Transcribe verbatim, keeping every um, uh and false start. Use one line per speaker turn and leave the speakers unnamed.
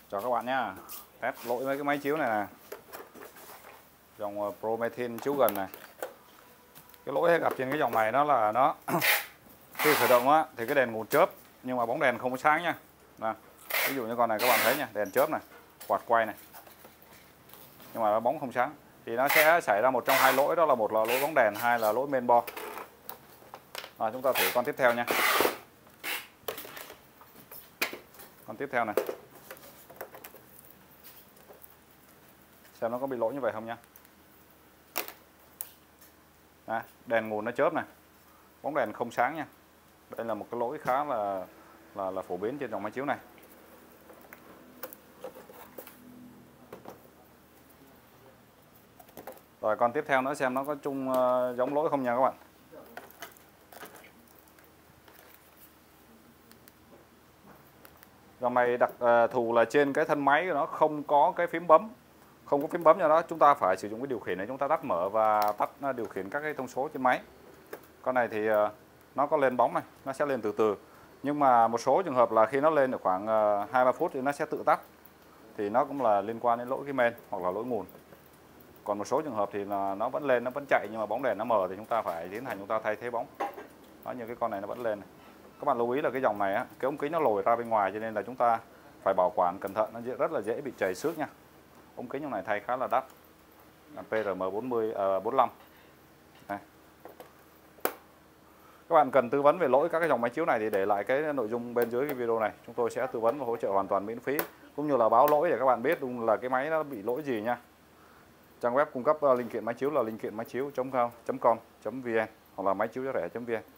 Chào các bạn nhé. Test lỗi với cái máy chiếu này nè, dòng Promethean chiếu gần này. Cái lỗi hay gặp trên cái dòng này đó là nó khi khởi động á thì cái đèn nguồn chớp nhưng mà bóng đèn không có sáng nha. Nè, ví dụ như con này các bạn thấy nha, đèn chớp này, quạt quay này, nhưng mà nó bóng không sáng. Thì nó sẽ xảy ra một trong hai lỗi, đó là một là lỗi bóng đèn, hai là lỗi main board. À, chúng ta thử con tiếp theo nha. Con tiếp theo này, xem nó có bị lỗi như vậy không nha. À, đèn nguồn nó chớp này, bóng đèn không sáng nha. Đây là một cái lỗi khá là là là phổ biến trên dòng máy chiếu này. Rồi con tiếp theo nữa, xem nó có chung uh, giống lỗi không nha các bạn. Dòng này đặc uh, thù là trên cái thân máy của nó không có cái phím bấm, không có phím bấm, cho đó chúng ta phải sử dụng cái điều khiển này, chúng ta tắt mở và tắt uh, điều khiển các cái thông số trên máy. Con này thì uh, nó có lên bóng này, nó sẽ lên từ từ, nhưng mà một số trường hợp là khi nó lên được khoảng uh, hai ba phút thì nó sẽ tự tắt, thì nó cũng là liên quan đến lỗi cái main hoặc là lỗi nguồn. Còn một số trường hợp thì là nó vẫn lên, nó vẫn chạy nhưng mà bóng đèn nó mờ thì chúng ta phải tiến hành chúng ta thay thế bóng. Đó, như cái con này nó vẫn lên này. Các bạn lưu ý là cái dòng này á, cái ống kính nó lồi ra bên ngoài cho nên là chúng ta phải bảo quản cẩn thận, nó rất là dễ bị chảy xước nha. Ống kính trong này thay khá là đắt, là pê rờ em bốn mươi, uh, bốn mươi lăm. Đây. Các bạn cần tư vấn về lỗi các cái dòng máy chiếu này thì để lại cái nội dung bên dưới cái video này, chúng tôi sẽ tư vấn và hỗ trợ hoàn toàn miễn phí, cũng như là báo lỗi để các bạn biết đúng là cái máy nó bị lỗi gì nha. Trang web cung cấp linh kiện máy chiếu là linh kiện máy chiếu chấm com chấm vn hoặc là máy chiếu giá rẻ chấm vn.